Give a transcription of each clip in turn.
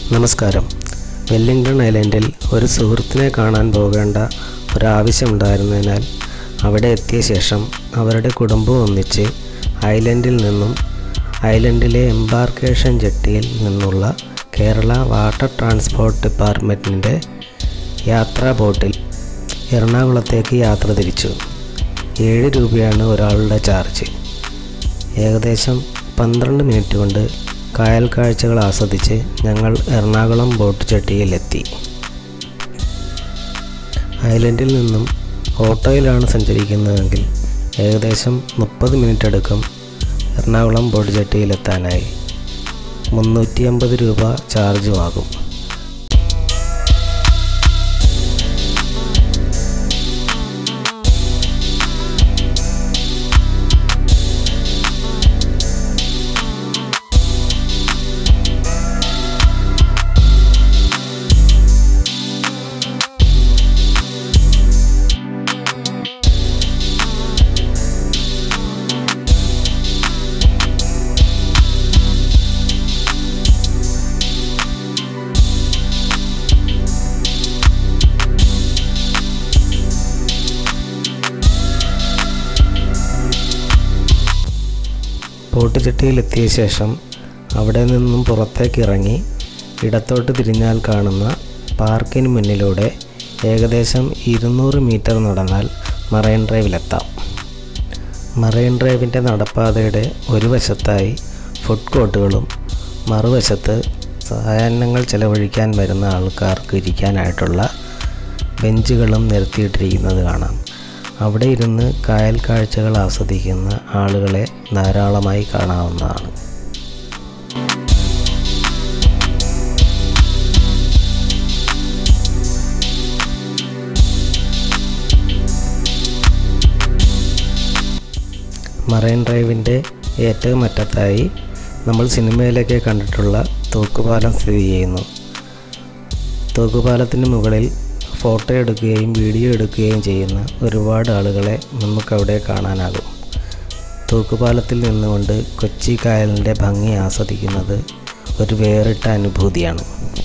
നമസ്കാരം. വെല്ലിംഗ്ടൺ ഐലൻഡിൽ ഒരു സുഹൃത്തിനെ കാണാൻ പോകേണ്ട ഒരാവശ്യമുണ്ടായിരുന്നതിനാൽ അവിടെ എത്തിയ ശേഷം അവരുടെ കുടുംബം ഒന്നിച്ച് ഐലൻഡിൽ നിന്നും ഐലൻഡിലെ എംബാർക്കേഷൻ ജെട്ടിയിൽ നിന്നുള്ള കേരള വാട്ടർ ട്രാൻസ്പോർട്ട് ഡിപ്പാർട്ട്മെൻറ്റിൻ്റെ യാത്രാ ബോട്ടിൽ എറണാകുളത്തേക്ക് യാത്ര തിരിച്ചു. 7 രൂപയാണ് ഒരാളുടെ ചാർജ്. ഏകദേശം 12 മിനിറ്റ് കൊണ്ട് കായൽ കാഴ്ചകൾ ആസ്വദിച്ച് ഞങ്ങൾ എറണാകുളം ബോട്ട് ജെട്ടിയിലെത്തി. ഐലൻഡിൽ നിന്നും ഓട്ടോയിലാണ് സഞ്ചരിക്കുന്നതെങ്കിൽ ഏകദേശം 30 മിനിറ്റ് എടുക്കും എറണാകുളം ബോട്ട് ജെട്ടിയിലെത്താനായി. 350 രൂപ ചാർജുമാകും. ബോട്ട് ജെട്ടിയിലെത്തിയ ശേഷം അവിടെ നിന്നും പുറത്തേക്ക് ഇറങ്ങി ഇടത്തോട്ട് തിരിഞ്ഞാൽ കാണുന്ന പാർക്കിന് മുന്നിലൂടെ ഏകദേശം 200 മീറ്റർ നടന്നാൽ മറൈൻ ഡ്രൈവിലെത്താം. മറൈൻ ഡ്രൈവിൻ്റെ നടപ്പാതയുടെ ഒരു വശത്തായി ഫുഡ് കോർട്ടുകളും മറുവശത്ത് സായാഹ്നങ്ങൾ ചെലവഴിക്കാൻ വരുന്ന ആൾക്കാർക്ക് ഇരിക്കാനായിട്ടുള്ള ബെഞ്ചുകളും നിരത്തിയിട്ടിരിക്കുന്നത് കാണാം. അവിടെ ഇരുന്ന് കായൽ കാഴ്ചകൾ ആസ്വദിക്കുന്ന ആളുകളെ ധാരാളമായി കാണാവുന്നതാണ്. മറൈൻ ഡ്രൈവിൻ്റെ ഏറ്റവും അറ്റത്തായി നമ്മൾ സിനിമയിലൊക്കെ കണ്ടിട്ടുള്ള തൂക്കുപാലം സ്ഥിതി ചെയ്യുന്നു. തൂക്കുപാലത്തിന് മുകളിൽ ഫോട്ടോ എടുക്കുകയും വീഡിയോ എടുക്കുകയും ചെയ്യുന്ന ഒരുപാട് ആളുകളെ നമുക്കവിടെ കാണാനാകും. തൂക്കുപാലത്തിൽ നിന്നുകൊണ്ട് കൊച്ചി കായലിൻ്റെ ഭംഗി ആസ്വദിക്കുന്നത് ഒരു വേറിട്ട അനുഭൂതിയാണ്.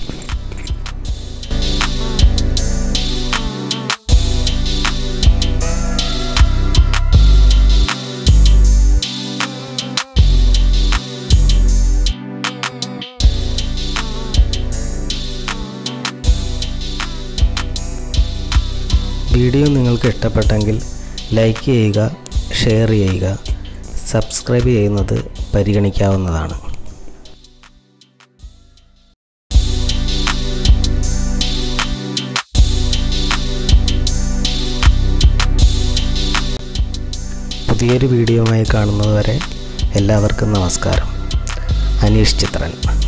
വീഡിയോ നിങ്ങൾക്ക് ഇഷ്ടപ്പെട്ടെങ്കിൽ ലൈക്ക് ചെയ്യുക, ഷെയർ ചെയ്യുക, സബ്സ്ക്രൈബ് ചെയ്യുന്നത് പരിഗണിക്കാവുന്നതാണ്. പുതിയൊരു വീഡിയോയുമായി കാണുന്നതുവരെ എല്ലാവർക്കും നമസ്കാരം. അനീഷ് ചിത്രൻ.